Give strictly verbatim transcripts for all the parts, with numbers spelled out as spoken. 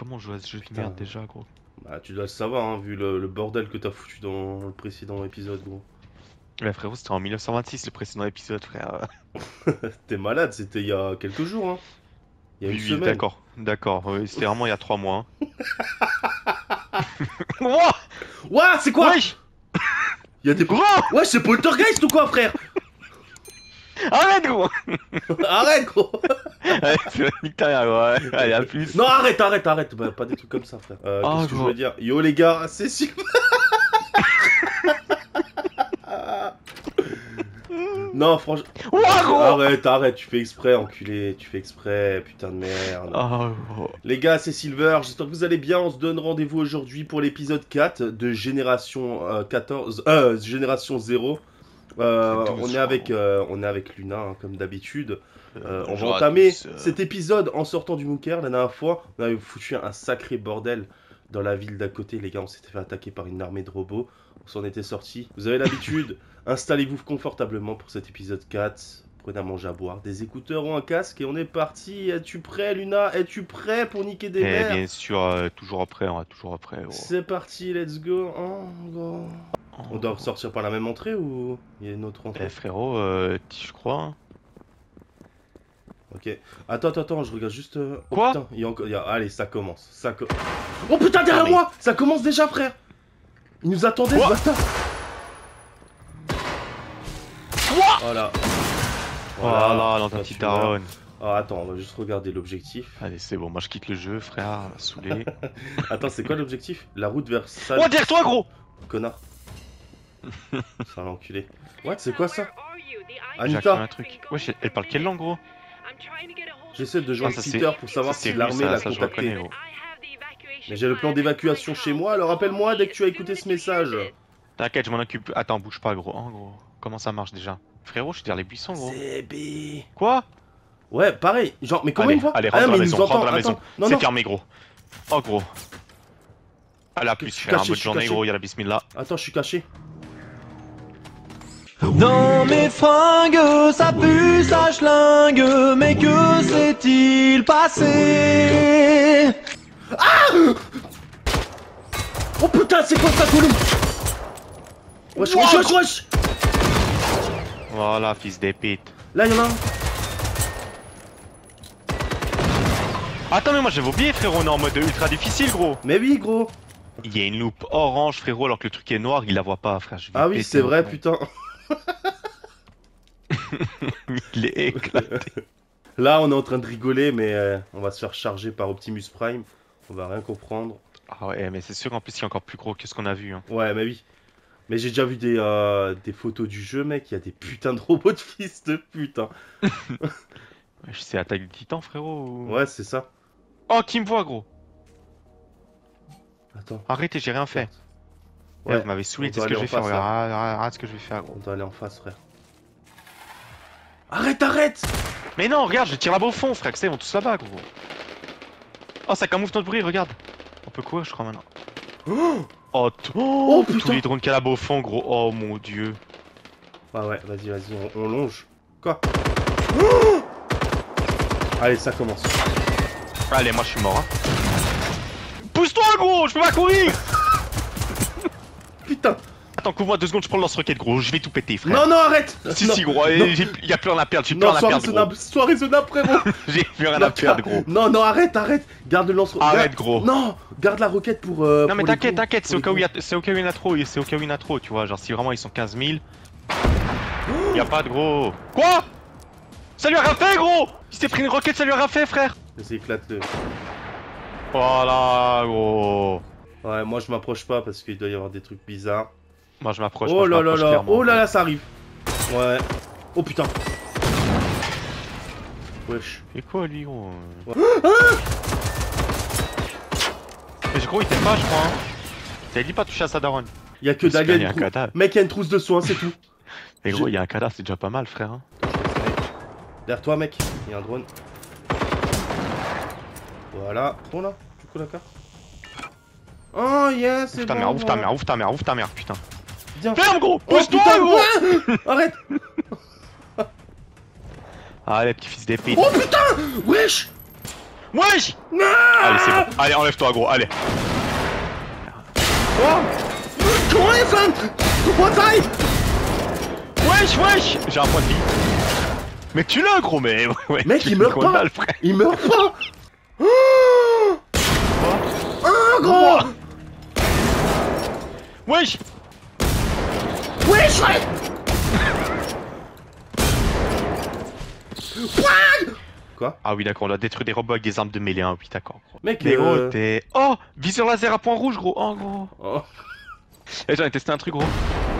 comment on joue à ce jeu de Putain. merde déjà, gros? Bah, tu dois le savoir, hein, vu le, le bordel que t'as foutu dans le précédent épisode, gros. Ouais, frérot, c'était en mille neuf cent vingt-six le précédent épisode, frère. T'es malade, c'était il y a quelques jours, hein. Il y a Oui, une oui, semaine. d'accord, d'accord. Oui, c'était vraiment il y a trois mois. Hein. Ouah Ouah, c'est quoi? Wesh Il y a des... Gros Ouais, c'est Poltergeist ou quoi, frère? Arrête, gros. Arrête, gros. Allez, c'est nique ta mère, gros. Allez, à plus. Non, arrête, arrête, arrête. Bah, pas des trucs comme ça, frère. Euh, Oh, qu'est-ce que je gros. veux dire? Yo, les gars, c'est si... Non, franchement... Ouah, gros. Arrête, arrête, tu fais exprès, enculé. Tu fais exprès, putain de merde. Oh, gros. Les gars, c'est Silver, j'espère que vous allez bien. On se donne rendez-vous aujourd'hui pour l'épisode quatre de Génération euh, quatorze, euh, Génération zéro. Euh, douze, on, est je avec, euh, on est avec Luna, hein, comme d'habitude. Euh, on va bonjour à entamer tous, euh. cet épisode en sortant du bunker. La dernière fois, on avait foutu un sacré bordel dans la ville d'à côté. Les gars, on s'était fait attaquer par une armée de robots. On s'en était sortis. Vous avez l'habitude, installez-vous confortablement pour cet épisode quatre. Prenez à manger, à boire, des écouteurs ou un casque et on est parti. Es-tu prêt, Luna? Es-tu prêt pour niquer des Eh mères? bien sûr, euh, toujours après, on va toujours après, gros. C'est parti, let's go. Oh, go. Oh, On doit gros. sortir par la même entrée ou il y a une autre entrée? Eh frérot, euh, je crois. Hein. Ok. Attends, attends, attends, je regarde juste. euh, Oh, Quoi? putain, il y a encore. il y a- Allez, ça commence. Ça co- Oh putain, derrière Ah, mais- moi! Ça commence déjà, frère! Il nous attendait, ce Quoi? bâtard! Quoi? Voilà. Voilà, dans ta Toi, petite tu vois. daronne. Alors attends, on va juste regarder l'objectif. Allez, c'est bon, moi je quitte le jeu, frère, saoulé. Attends, c'est quoi l'objectif? La route vers Oh, Sal. derrière toi, gros! Connard. C'est un enculé. What, c'est quoi ça? J'ai appris Anita, un truc. Wesh, elle parle quelle langue, gros? j'essaie de joindre Ah, ça, c'est- Peter pour savoir Ça, si c'est lui, l'armée ça, l'a ça, je reconnais, contacté. gros. Mais j'ai le plan d'évacuation chez moi, alors rappelle-moi dès que tu as écouté ce message. T'inquiète, je m'en occupe. Attends, bouge pas, gros. Oh, gros. Comment ça marche déjà? Frérot, je suis derrière les buissons, gros. C'est B. Quoi? Ouais, pareil. Genre, mais comment Allez, il voit? allez, Ah rentre non, dans mais la il maison, nous rentre entend. dans la Attends, maison. non, C'est non. fermé, gros. Oh, gros. Allez, à plus, Je suis frère. caché, Bonne je suis journée, caché. gros. Y'a la bismillah. Attends, je suis caché. Dans mes fringues, ça pue, ça schlingue, mais que s'est-il passé? Oh putain, c'est quoi ça, Gollum? Wesh, wesh, wesh, wesh. Voilà, fils d'épite. Là, y'en a un. Attends, mais moi j'avais oublié, frérot. On est en mode ultra difficile, gros. Mais oui, gros. Il y a une loupe orange, frérot, alors que le truc est noir, il la voit pas, frère. Je vais Ah oui, péter c'est vrai, maintenant. putain. Il est éclaté. Là, on est en train de rigoler, mais euh, on va se faire charger par Optimus Prime. On va rien comprendre. Ah ouais, mais c'est sûr en plus il est encore plus gros que ce qu'on a vu. Hein. Ouais, mais oui. Mais j'ai déjà vu des, euh, des photos du jeu, mec. Il y a des putains de robots de fils de pute. Hein. Ouais, c'est attaque du titan, frérot. ou- Ouais, c'est ça. Oh, qui me voit, gros. Attends. Arrêtez, j'ai rien fait. Ouais, Ouais, vous m'avez saoulé, on c'est doit ce que je aller vais en faire. face, là. Regarde, regarde, regarde ce que je vais faire, gros. On doit aller en face, frère. Arrête, arrête! Mais non, regarde, je tire là-bas au fond, frère, que ça, ils vont tous là-bas, gros. Oh, ça camoufle notre bruit, regarde. On peut courir, je crois, maintenant. Oh, Oh, t- oh tous putain! les drones qu'il y a là-bas au fond, gros. Oh mon dieu. Ah ouais, vas-y, vas-y, on, on longe. Quoi? Oh, allez, ça commence. Allez, moi je suis mort. Hein. Pousse-toi, gros, je peux pas courir. Putain! Attends, couvre-moi deux secondes, je prends le lance-roquette, gros. Je vais tout péter, frère. Non, non, arrête! Si, non, si, gros, non. il y a plus rien à perdre, j'ai plus Non, rien à sois perdre, gros. raisonnable, sois raisonnable, frérot! J'ai plus rien Non, à perdre, gros. Non, non, arrête, arrête! Garde le lance Arrête, gros. Non! Garde la roquette pour. Euh, Non mais pour les t'inquiète, cons, t'inquiète, c'est pour au cas où les il y a, c'est au cas où il y en a trop, c'est au cas où il y en a trop, tu vois, genre si vraiment ils sont quinze mille, cons. y a pas de gros. Quoi? Ça lui a rien fait, gros. Il s'est pris une roquette, ça lui a rien fait, frère. Vas-y, éclate-le. Voilà, gros. Ouais, moi je m'approche pas parce qu'il doit y avoir des trucs bizarres. Moi je m'approche. Oh moi, je là là m'approche là, clairement, oh là gros. là, ça arrive. Ouais. Oh putain. Wesh. Et quoi lui, gros? Ouais. Mais gros, il t'aime pas, je crois. Hein. T'avais dit pas toucher à sa daronne. Y'a que Parce qu'il dague, y a une un trou- cadavre. Mec, y'a une trousse de soins, c'est tout. Mais gros, Je- il y a un cadavre, c'est déjà pas mal, frère. Hein. Derrière toi, mec, y'a un drone. Voilà. Prends là, du coup, d'accord. Oh yes, c'est Ouvre ta bon. mère, ouvre ta voilà. mère, ouvre ta mère, ouvre ta mère, putain. Viens. Ferme, gros. Oh Pousse-toi, putain, gros. ouais. Arrête. Ah, les petits fils d'épée. Oh putain. Wesh. Wesh. Non. Allez, c'est bon. Allez, enlève-toi, gros. Allez. Oh. Comment est ça? What the? Wesh, wesh. J'ai un point de vie. Mais tu l'as, gros, mais. Ouais, Mec, tu il fais meurt combien de pas. balles, frère? Il meurt pas. Oh, oh gros. Wesh. Wesh, ouais. Quoi? Ah oui, d'accord, on a détruit des robots avec des armes de mêlée, hein. Oui, d'accord, gros. Mec, Mais euh... gros, t'es. Oh, viseur laser à point rouge, gros. Oh, gros. Oh. Eh, j'en ai testé un truc, gros.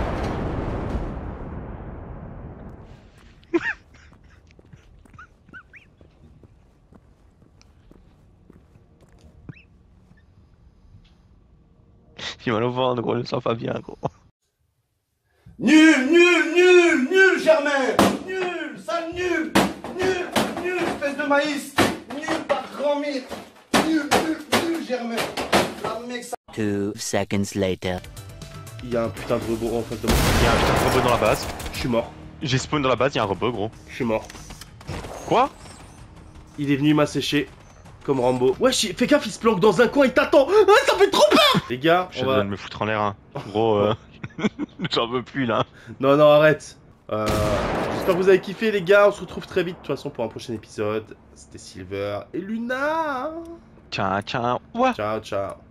J'ai mal au ventre, gros, je me sens pas bien, gros. Nul, nul, nul, nul, Germain. Nul, sale nul. Nul, nul, espèce de maïs. Nul, par grand-mère. Nul, nul, nul, Germain. La mec, ça... Two seconds later. Il y a un putain de robot en face de moi. Il y a un putain de robot dans la base. Je suis mort. J'ai spawn dans la base, il y a un robot, gros. Je suis mort. Quoi? Il est venu m'assécher. Comme Rambo. Wesh, fais gaffe, il se planque dans un coin, il t'attend. Ah, ça fait trop peur. Les gars, Je on viens va... de me foutre en l'air, hein. Gros, euh... j'en veux plus, là. Non, non, arrête. Euh... J'espère que vous avez kiffé, les gars. On se retrouve très vite, de toute façon, pour un prochain épisode. C'était Silver et Luna. Tiens, tiens, ouais. Ciao, ciao.